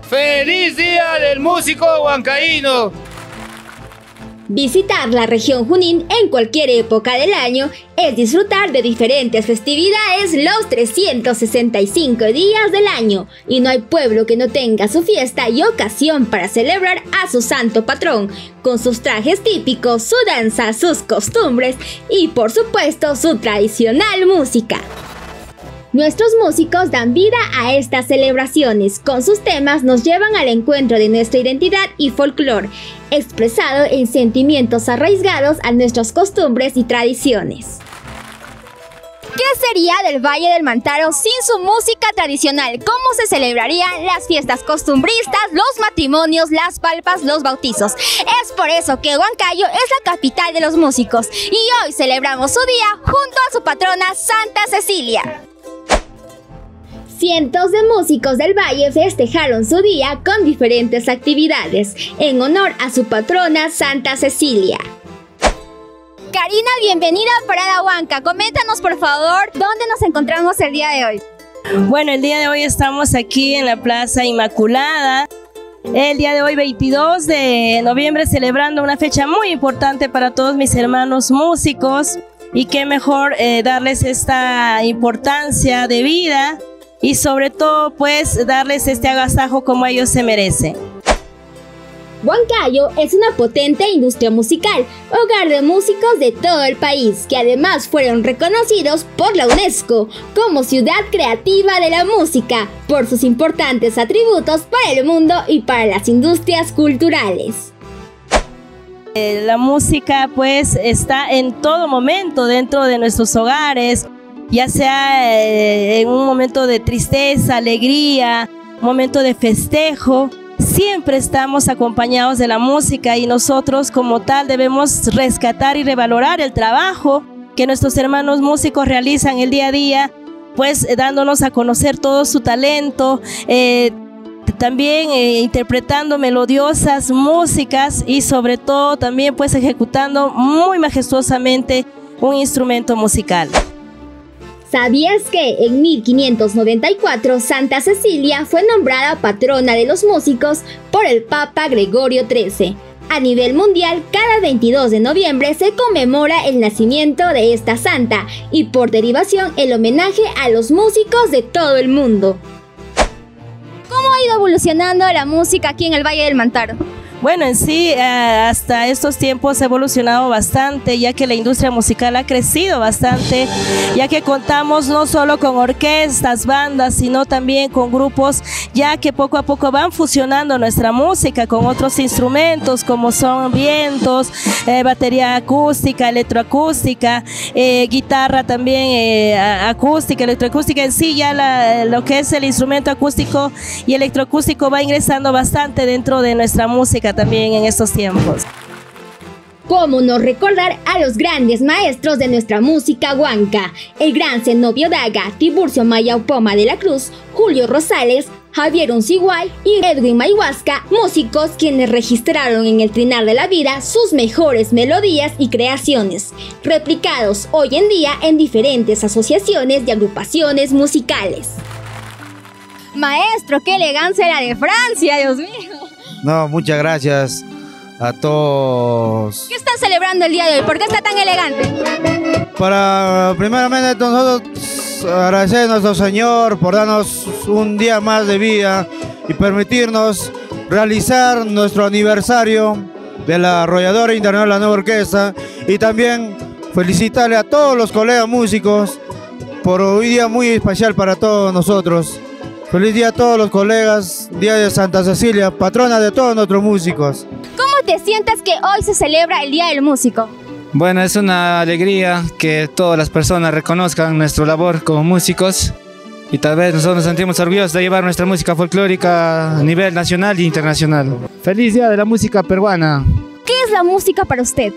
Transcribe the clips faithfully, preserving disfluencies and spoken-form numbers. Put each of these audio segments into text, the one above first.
¡Feliz Día del Músico Huancaíno! Visitar la región Junín en cualquier época del año es disfrutar de diferentes festividades los trescientos sesenta y cinco días del año, y no hay pueblo que no tenga su fiesta y ocasión para celebrar a su santo patrón, con sus trajes típicos, su danza, sus costumbres y por supuesto su tradicional música. Nuestros músicos dan vida a estas celebraciones, con sus temas nos llevan al encuentro de nuestra identidad y folclore, expresado en sentimientos arraigados a nuestras costumbres y tradiciones. ¿Qué sería del Valle del Mantaro sin su música tradicional? ¿Cómo se celebrarían las fiestas costumbristas, los matrimonios, las palpas, los bautizos? Es por eso que Huancayo es la capital de los músicos y hoy celebramos su día junto a su patrona Santa Cecilia. Cientos de músicos del Valle festejaron su día con diferentes actividades en honor a su patrona Santa Cecilia. Karina, bienvenida a Parada Huanca. Coméntanos por favor dónde nos encontramos el día de hoy. Bueno, el día de hoy estamos aquí en la Plaza Inmaculada. El día de hoy, veintidós de noviembre, celebrando una fecha muy importante para todos mis hermanos músicos. Y qué mejor eh, darles esta importancia de vida. Y sobre todo, pues, darles este agasajo como ellos se merecen. Huancayo es una potente industria musical, hogar de músicos de todo el país, que además fueron reconocidos por la UNESCO como ciudad creativa de la música, por sus importantes atributos para el mundo y para las industrias culturales. Eh, la música, pues, está en todo momento dentro de nuestros hogares, ya sea eh, en un momento de tristeza, alegría, momento de festejo, siempre estamos acompañados de la música y nosotros como tal debemos rescatar y revalorar el trabajo que nuestros hermanos músicos realizan el día a día, pues eh, dándonos a conocer todo su talento, eh, también eh, interpretando melodiosas músicas y sobre todo también pues ejecutando muy majestuosamente un instrumento musical. ¿Sabías que en mil quinientos noventa y cuatro Santa Cecilia fue nombrada patrona de los músicos por el Papa Gregorio trece? A nivel mundial, cada veintidós de noviembre se conmemora el nacimiento de esta santa y por derivación el homenaje a los músicos de todo el mundo. ¿Cómo ha ido evolucionando la música aquí en el Valle del Mantaro? Bueno, en sí, eh, hasta estos tiempos ha evolucionado bastante, ya que la industria musical ha crecido bastante, ya que contamos no solo con orquestas, bandas, sino también con grupos, ya que poco a poco van fusionando nuestra música con otros instrumentos, como son vientos, eh, batería acústica, electroacústica, eh, guitarra también eh, acústica, electroacústica. En sí, ya la, lo que es el instrumento acústico y electroacústico va ingresando bastante dentro de nuestra música también en estos tiempos. ¿Cómo no recordar a los grandes maestros de nuestra música huanca? El gran Zenobio Daga, Tiburcio Mayaupoma de la Cruz, Julio Rosales, Javier Unciguay y Edwin Mayhuasca, músicos quienes registraron en el trinar de la vida sus mejores melodías y creaciones, replicados hoy en día en diferentes asociaciones y agrupaciones musicales. Maestro, qué elegancia la de Francia, Dios mío. No, muchas gracias a todos. ¿Qué están celebrando el día de hoy? ¿Por qué está tan elegante? Para, primeramente, nosotros agradecer a nuestro Señor por darnos un día más de vida y permitirnos realizar nuestro aniversario de la Arrolladora Internacional de la Nueva Orquesta, y también felicitarle a todos los colegas músicos por hoy día muy especial para todos nosotros. Feliz día a todos los colegas, día de Santa Cecilia, patrona de todos nuestros músicos. ¿Cómo te sientes que hoy se celebra el Día del Músico? Bueno, es una alegría que todas las personas reconozcan nuestra labor como músicos y tal vez nosotros nos sentimos orgullosos de llevar nuestra música folclórica a nivel nacional e internacional. Feliz Día de la Música Peruana. ¿Qué es la música para usted?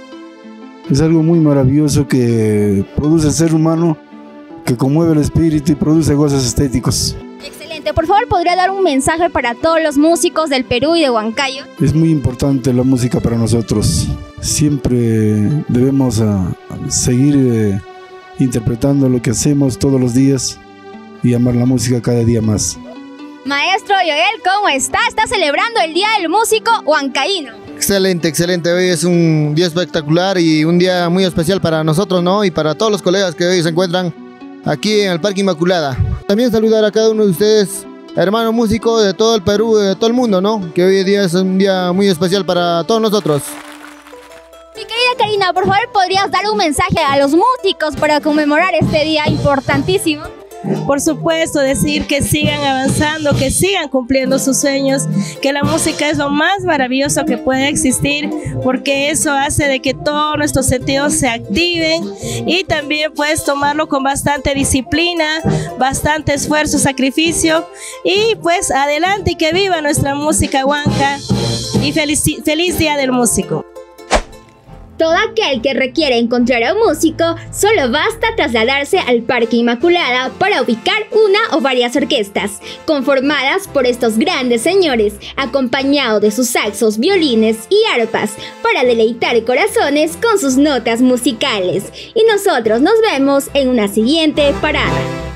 Es algo muy maravilloso que produce el ser humano, que conmueve el espíritu y produce gozos estéticos. Excelente. Por favor, ¿podría dar un mensaje para todos los músicos del Perú y de Huancayo? Es muy importante la música para nosotros. Siempre debemos uh, seguir uh, interpretando lo que hacemos todos los días y amar la música cada día más. Maestro Joel, ¿cómo está? Está celebrando el Día del Músico Huancaíno. Excelente, excelente. Hoy es un día espectacular y un día muy especial para nosotros, ¿no? Y para todos los colegas que hoy se encuentran aquí en el Parque Inmaculada. También saludar a cada uno de ustedes, hermanos músicos de todo el Perú, de todo el mundo, ¿no? Que hoy día es un día muy especial para todos nosotros. Mi querida Karina, por favor, ¿podrías dar un mensaje a los músicos para conmemorar este día importantísimo? Por supuesto, decir que sigan avanzando, que sigan cumpliendo sus sueños, que la música es lo más maravilloso que puede existir, porque eso hace de que todos nuestros sentidos se activen y también puedes tomarlo con bastante disciplina, bastante esfuerzo, sacrificio y pues adelante y que viva nuestra música huanca y feliz, feliz Día del Músico. Todo aquel que requiere encontrar a un músico, solo basta trasladarse al Parque Inmaculada para ubicar una o varias orquestas, conformadas por estos grandes señores, acompañados de sus saxos, violines y arpas, para deleitar corazones con sus notas musicales. Y nosotros nos vemos en una siguiente parada.